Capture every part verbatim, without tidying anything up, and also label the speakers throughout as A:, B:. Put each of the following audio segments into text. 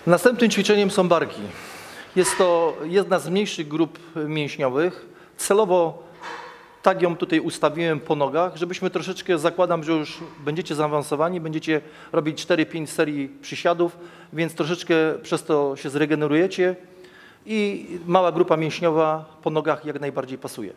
A: Następnym ćwiczeniem są barki. Jest to jedna z mniejszych grup mięśniowych. Celowo tak ją tutaj ustawiłem po nogach, żebyśmy troszeczkę, zakładam, że już będziecie zaawansowani, będziecie robić cztery pięć serii przysiadów, więc troszeczkę przez to się zregenerujecie i mała grupa mięśniowa po nogach jak najbardziej pasuje.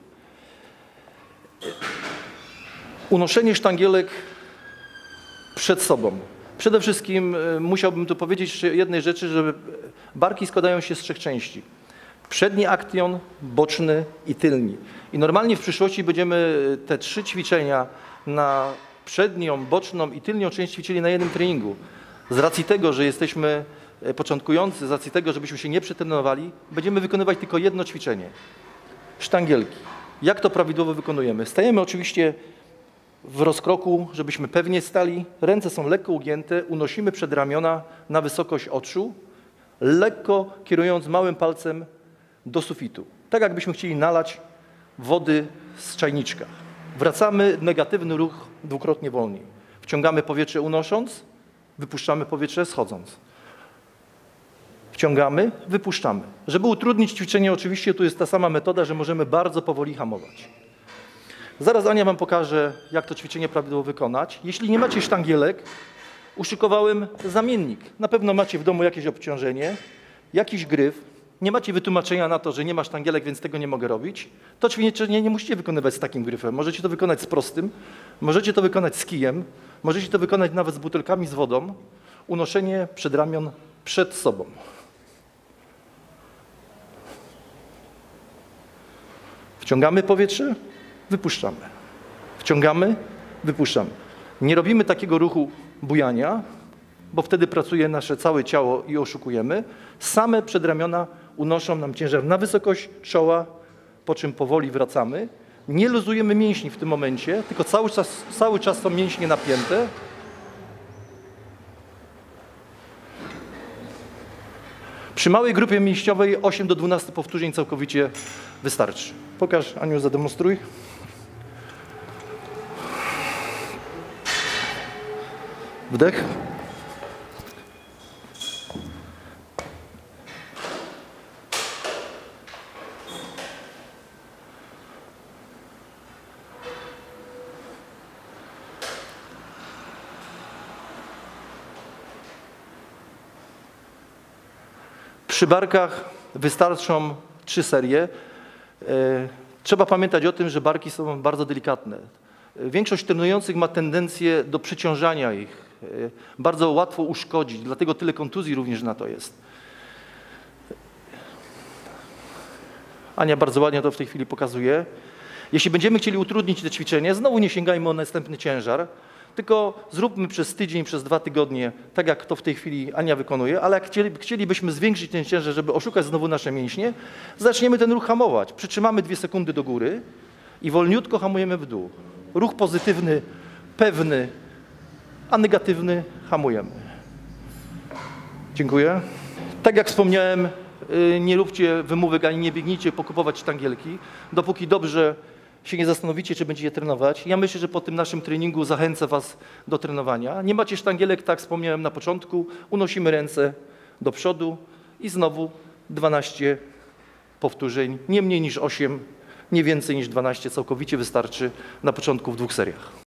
A: Unoszenie sztangielek przed sobą. Przede wszystkim musiałbym tu powiedzieć jednej rzeczy, że barki składają się z trzech części. Przedni aktion, boczny i tylni. I normalnie w przyszłości będziemy te trzy ćwiczenia na przednią, boczną i tylnią część ćwiczyli na jednym treningu. Z racji tego, że jesteśmy początkujący, z racji tego, żebyśmy się nie przetrenowali, będziemy wykonywać tylko jedno ćwiczenie. Sztangielki. Jak to prawidłowo wykonujemy? Stajemy oczywiście w rozkroku, żebyśmy pewnie stali. Ręce są lekko ugięte, unosimy przedramiona na wysokość oczu, lekko kierując małym palcem do sufitu. Tak jakbyśmy chcieli nalać wody z czajniczka. Wracamy, negatywny ruch dwukrotnie wolniej. Wciągamy powietrze unosząc, wypuszczamy powietrze schodząc. Wciągamy, wypuszczamy. Żeby utrudnić ćwiczenie, oczywiście tu jest ta sama metoda, że możemy bardzo powoli hamować. Zaraz Ania wam pokaże, jak to ćwiczenie prawidłowo wykonać. Jeśli nie macie sztangielek, uszykowałem zamiennik. Na pewno macie w domu jakieś obciążenie, jakiś gryf. Nie macie wytłumaczenia na to, że nie ma sztangielek, więc tego nie mogę robić. To ćwiczenie nie musicie wykonywać z takim gryfem. Możecie to wykonać z prostym, możecie to wykonać z kijem, możecie to wykonać nawet z butelkami z wodą. Unoszenie przedramion przed sobą. Wciągamy powietrze, wypuszczamy. Wciągamy, wypuszczamy. Nie robimy takiego ruchu bujania, bo wtedy pracuje nasze całe ciało i oszukujemy. Same przedramiona unoszą nam ciężar na wysokość czoła, po czym powoli wracamy. Nie luzujemy mięśni w tym momencie, tylko cały czas, cały czas są mięśnie napięte. Przy małej grupie mięśniowej osiem do dwunastu powtórzeń całkowicie wystarczy. Pokaż, Aniu, zademonstruj. Wdech. Przy barkach wystarczą trzy serie. Trzeba pamiętać o tym, że barki są bardzo delikatne. Większość trenujących ma tendencję do przyciążania ich. Bardzo łatwo uszkodzić, dlatego tyle kontuzji również na to jest. Ania bardzo ładnie to w tej chwili pokazuje. Jeśli będziemy chcieli utrudnić te ćwiczenie, znowu nie sięgajmy o następny ciężar, tylko zróbmy przez tydzień, przez dwa tygodnie, tak jak to w tej chwili Ania wykonuje, ale jak chcieli, chcielibyśmy zwiększyć ten ciężar, żeby oszukać znowu nasze mięśnie, zaczniemy ten ruch hamować. Przytrzymamy dwie sekundy do góry i wolniutko hamujemy w dół. Ruch pozytywny, pewny, a negatywny hamujemy. Dziękuję. Tak jak wspomniałem, nie róbcie wymówek ani nie biegnijcie pokupować sztangielki, dopóki dobrze się nie zastanowicie, czy będziecie trenować. Ja myślę, że po tym naszym treningu zachęcę was do trenowania. Nie macie sztangielek, tak wspomniałem na początku, unosimy ręce do przodu i znowu dwanaście powtórzeń, nie mniej niż osiem, nie więcej niż dwanaście, całkowicie wystarczy na początku w dwóch seriach.